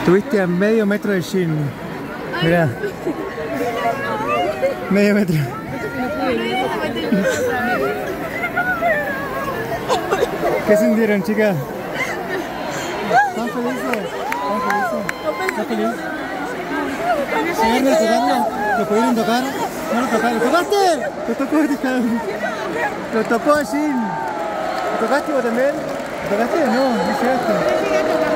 Estuviste a medio metro de Shin. Mirá. Medio metro. ¿Qué sintieron, chicas? ¿Están felices? ¿Están felices? ¿Llegaron a tocarlo? ¿Lo pudieron tocar? ¿No lo tocaron? ¿Lo tocaste? ¿Lo tocó? ¿Lo tocó a Shin? ¿Lo tocaste vos también? ¿Lo tocaste? No, no llegaste.